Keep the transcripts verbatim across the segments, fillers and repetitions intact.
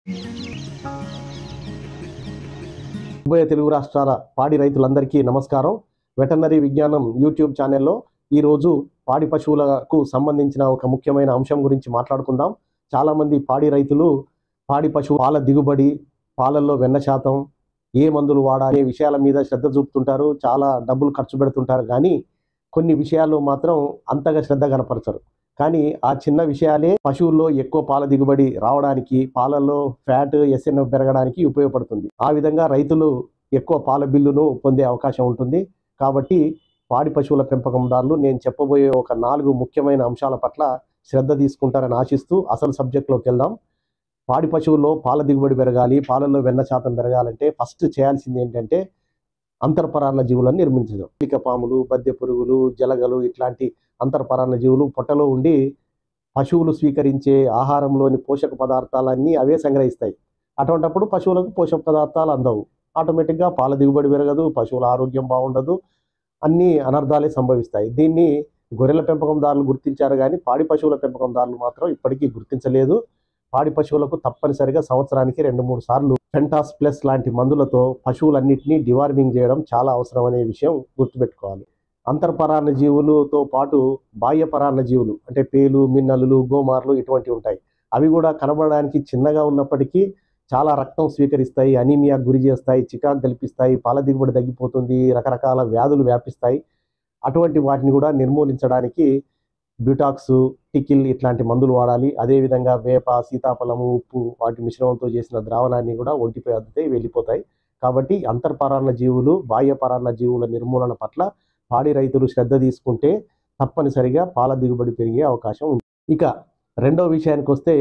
ఉభయ తెలుగు రాష్ట్రాల పాడి రైతులందరికీ నమస్కారం. వెటర్నరీ విజ్ఞానం యూట్యూబ్ ఛానల్లో ఈరోజు పాడి పశువులకు సంబంధించిన ఒక ముఖ్యమైన అంశం గురించి మాట్లాడుకుందాం. చాలామంది పాడి రైతులు పాడి పశువు పాల దిగుబడి, పాలల్లో వెన్న శాతం, ఏ మందులు వాడాలి విషయాల మీద శ్రద్ధ చూపుతుంటారు. చాలా డబ్బులు ఖర్చు పెడుతుంటారు. కానీ కొన్ని విషయాల్లో మాత్రం అంతగా శ్రద్ధ కనపరచరు. కానీ ఆ చిన్న విషయాలే పశువుల్లో ఎక్కువ పాల దిగుబడి రావడానికి, పాలల్లో ఫ్యాట్, ఎస్ఎన్ఎఫ్ పెరగడానికి ఉపయోగపడుతుంది. ఆ విధంగా రైతులు ఎక్కువ పాల బిల్లును పొందే అవకాశం ఉంటుంది. కాబట్టి పాడి పశువుల పెంపకందారులు నేను చెప్పబోయే ఒక నాలుగు ముఖ్యమైన అంశాల పట్ల శ్రద్ధ తీసుకుంటారని ఆశిస్తూ అసలు సబ్జెక్ట్లోకి వెళ్దాం. పాడి పశువుల్లో పాల దిగుబడి పెరగాలి, పాలల్లో వెన్న శాతం పెరగాలంటే ఫస్ట్ చేయాల్సింది ఏంటంటే అంతర్పరాన్న జీవులను నిర్మించడం. ఇక పాములు, బద్దె పురుగులు, జలగలు ఇట్లాంటి అంతర్పరాన్న జీవులు పొట్టలో ఉండి పశువులు స్వీకరించే ఆహారంలోని పోషక పదార్థాలన్నీ అవే సంగ్రహిస్తాయి. అటువంటప్పుడు పశువులకు పోషక పదార్థాలు అందవు. ఆటోమేటిక్గా పాల దిగుబడి పెరగదు, పశువుల ఆరోగ్యం బాగుండదు, అన్ని అనర్థాలే సంభవిస్తాయి. దీన్ని గొర్రెల పెంపకందారులు గుర్తించారు, కానీ పాడి పశువుల పెంపకందారులు మాత్రం ఇప్పటికీ గుర్తించలేదు. పాడి పశువులకు తప్పనిసరిగా సంవత్సరానికి రెండు మూడు సార్లు ఫెంటాస్ ప్లస్ లాంటి మందులతో పశువులన్నింటినీ డివార్మింగ్ చేయడం చాలా అవసరం అనే విషయం గుర్తుపెట్టుకోవాలి. అంతర్పరాన్న జీవులతో పాటు బాహ్య పరాన్న జీవులు అంటే పేలు, మిన్నలు, గోమార్లు ఇటువంటివి ఉంటాయి. అవి కూడా కనబడడానికి చిన్నగా ఉన్నప్పటికీ చాలా రక్తం స్వీకరిస్తాయి, అనీమియా గురి చేస్తాయి, చికాకు కల్పిస్తాయి, పాల దిగుబడి తగ్గిపోతుంది, రకరకాల వ్యాధులు వ్యాపిస్తాయి. అటువంటి వాటిని కూడా నిర్మూలించడానికి బ్యూటాక్స్, టికిల్ ఇట్లాంటి మందులు వాడాలి. అదేవిధంగా వేప, సీతాఫలము, ఉప్పు వాటి మిశ్రమంతో చేసిన ద్రావణాన్ని కూడా ఒంటిపై అద్దితే వెళ్ళిపోతాయి. కాబట్టి అంతర్పరాన్న జీవులు, బాహ్య పరాన్న జీవుల నిర్మూలన పట్ల పాడి రైతులు శ్రద్ధ తీసుకుంటే తప్పనిసరిగా పాల దిగుబడి పెరిగే అవకాశం ఉంది. ఇక రెండో విషయానికి వస్తే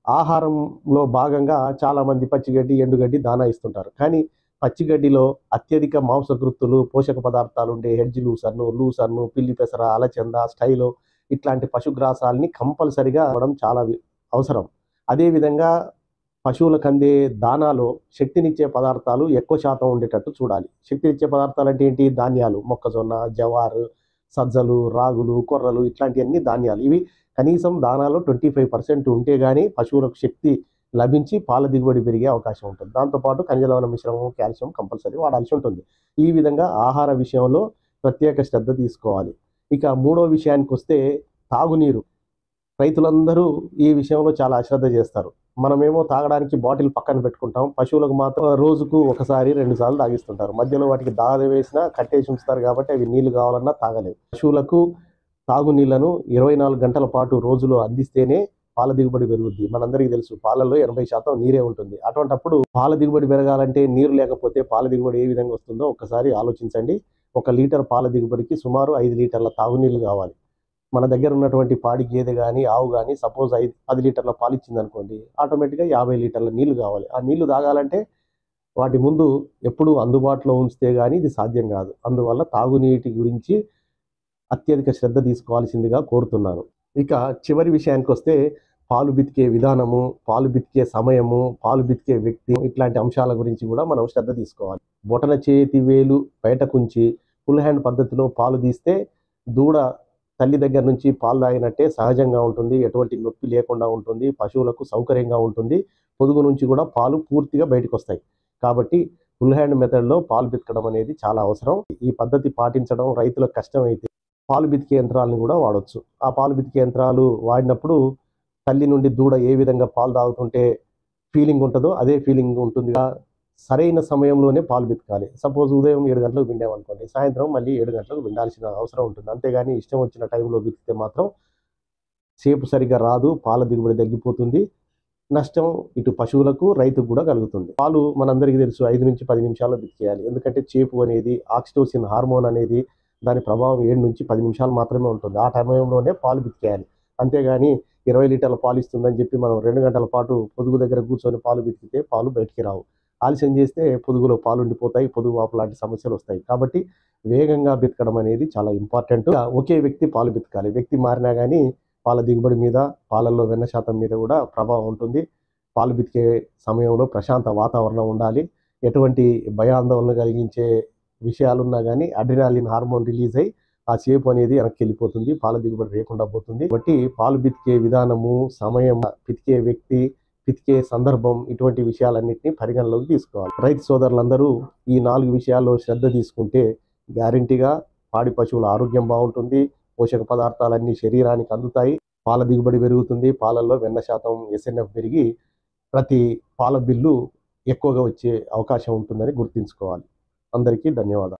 ఆహారంలో భాగంగా చాలామంది పచ్చిగడ్డి, ఎండుగడ్డి దానా ఇస్తుంటారు. కానీ పచ్చిగడ్డిలో అత్యధిక మాంసకృత్తులు, పోషక పదార్థాలు ఉండే హెడ్జ్ లూసర్ను, లూసర్ను, పిల్లి పెసర, అలచంద, స్టైలో ఇట్లాంటి పశుగ్రాసాలని కంపల్సరిగా ఇవ్వడం చాలా అవసరం. అదేవిధంగా పశువులకు అందే దానాలో శక్తినిచ్చే పదార్థాలు ఎక్కువ శాతం ఉండేటట్టు చూడాలి. శక్తినిచ్చే పదార్థాలు అంటే ఏంటి? ధాన్యాలు, మొక్కజొన్న, జవారు, సజ్జలు, రాగులు, కొర్రలు ఇట్లాంటివన్నీ ధాన్యాలు. ఇవి కనీసం దానాలో ట్వంటీ ఫైవ్ పర్సెంట్ ఉంటే కానీ పశువులకు శక్తి లభించి పాల దిగుబడి పెరిగే అవకాశం ఉంటుంది. దాంతోపాటు ఖనిజ లవణ మిశ్రమం, కాల్షియం కంపల్సరీ వాడాల్సి ఉంటుంది. ఈ విధంగా ఆహార విషయంలో ప్రత్యేక శ్రద్ధ తీసుకోవాలి. ఇక మూడో విషయానికి వస్తే తాగునీరు. రైతులందరూ ఈ విషయంలో చాలా అశ్రద్ధ చేస్తారు. మనమేమో తాగడానికి బాటిల్ పక్కన పెట్టుకుంటాం, పశువులకు మాత్రం రోజుకు ఒకసారి రెండు సార్లు తాగిస్తుంటారు. మధ్యలో వాటికి దాగ వేసినా కట్టేసి ఉంచుతారు కాబట్టి అవి నీళ్లు కావాలన్నా తాగలేవు. పశువులకు తాగునీళ్లను ఇరవై నాలుగు గంటల పాటు రోజులో అందిస్తేనే పాల దిగుబడి పెరుగుద్ది. మనందరికీ తెలుసు పాలల్లో ఎనభై శాతం నీరే ఉంటుంది. అటువంటప్పుడు పాల దిగుబడి పెరగాలంటే నీరు లేకపోతే పాల దిగుబడి ఏ విధంగా వస్తుందో ఒక్కసారి ఆలోచించండి. ఒక లీటర్ పాల దిగుబడికి సుమారు ఐదు లీటర్ల తాగునీళ్ళు కావాలి. మన దగ్గర ఉన్నటువంటి పాడి గేదె కానీ ఆవు కానీ సపోజ్ ఐదు పది లీటర్ల పాలు ఇచ్చింది అనుకోండి, ఆటోమేటిక్గా యాభై లీటర్ల నీళ్లు కావాలి. ఆ నీళ్లు తాగాలంటే వాటి ముందు ఎప్పుడూ అందుబాటులో ఉంచితే కానీ ఇది సాధ్యం కాదు. అందువల్ల తాగునీటి గురించి అత్యధిక శ్రద్ధ తీసుకోవాల్సిందిగా కోరుతున్నాను. ఇక చివరి విషయానికి వస్తే పాలు బితికే విధానము, పాలు బితికే సమయము, పాలు బితికే వ్యక్తి ఇట్లాంటి అంశాల గురించి కూడా మనం శ్రద్ధ తీసుకోవాలి. బొటన చేతి వేలు బయటకుంచి ఫుల్ హ్యాండ్ పద్ధతిలో పాలు తీస్తే దూడ తల్లి దగ్గర నుంచి పాలు తాగినట్టే సహజంగా ఉంటుంది, ఎటువంటి నొప్పి లేకుండా ఉంటుంది, పశువులకు సౌకర్యంగా ఉంటుంది, పొదుగు నుంచి కూడా పాలు పూర్తిగా బయటకు వస్తాయి. కాబట్టి ఫుల్ హ్యాండ్ మెథడ్లో పాలు బితకడం అనేది చాలా అవసరం. ఈ పద్ధతి పాటించడం రైతులకు కష్టమైతే పాలు బితికే యంత్రాలను కూడా వాడవచ్చు. ఆ పాలు బితికే యంత్రాలు వాడినప్పుడు తల్లి నుండి దూడ ఏ విధంగా పాలు తాగుతుంటే ఫీలింగ్ ఉంటుందో అదే ఫీలింగ్ ఉంటుంది. సరైన సమయంలోనే పాలు బితకాలి. సపోజ్ ఉదయం ఏడు గంటలకు పిండామనుకోండి, సాయంత్రం మళ్ళీ ఏడు గంటలకు పిండాల్సిన అవసరం ఉంటుంది. అంతేగాని ఇష్టం వచ్చిన టైంలో బితికితే మాత్రం సేపు సరిగా రాదు, పాల దిగుబడి తగ్గిపోతుంది, నష్టం ఇటు పశువులకు రైతుకు కూడా కలుగుతుంది. పాలు మనందరికీ తెలుసు ఐదు నుంచి పది నిమిషాల్లో బితికేయాలి. ఎందుకంటే చేపు అనేది ఆక్సిటోసిన్ హార్మోన్ అనేది దాని ప్రభావం ఏడు నుంచి పది నిమిషాలు మాత్రమే ఉంటుంది. ఆ సమయంలోనే పాలు బితికేయాలి. అంతేగాని ఇరవై లీటర్ల పాలు ఇస్తుందని చెప్పి మనం రెండు గంటల పాటు పొదుగు దగ్గర కూర్చొని పాలు బితికితే పాలు బయటికి రావు. ఆలస్యం చేస్తే పొదుగులో పాలు ఉండిపోతాయి, పొదుగు వాపు లాంటి సమస్యలు వస్తాయి. కాబట్టి వేగంగా బితకడం అనేది చాలా ఇంపార్టెంట్. ఒకే వ్యక్తి పాలు బితకాలి. వ్యక్తి మారినా కానీ పాల దిగుబడి మీద, పాలల్లో వెన్న శాతం మీద కూడా ప్రభావం ఉంటుంది. పాలు బితికే సమయంలో ప్రశాంత వాతావరణం ఉండాలి. ఎటువంటి భయాందోళన కలిగించే విషయాలున్నా కానీ అడ్రినాలిన్ హార్మోన్ రిలీజ్ అయ్యి ఆ చేపు అనేది వెనక్కి వెళ్ళిపోతుంది, పాల దిగుబడి లేకుండా పోతుంది. కాబట్టి పాలు బితికే విధానము, సమయం, పితికే వ్యక్తి పితికే సందర్భం, ఇటువంటి విషయాలన్నింటినీ పరిగణలోకి తీసుకోవాలి. రైతు సోదరులందరూ ఈ నాలుగు విషయాల్లో శ్రద్ధ తీసుకుంటే గ్యారంటీగా పాడి పశువుల ఆరోగ్యం బాగుంటుంది, పోషక పదార్థాలన్నీ శరీరానికి అందుతాయి, పాల దిగుబడి పెరుగుతుంది, పాలల్లో వెన్న శాతం ఎస్ఎన్ఎఫ్ పెరిగి ప్రతి పాల బిల్లు ఎక్కువగా వచ్చే అవకాశం ఉంటుందని గుర్తుంచుకోవాలి. అందరికీ ధన్యవాదాలు.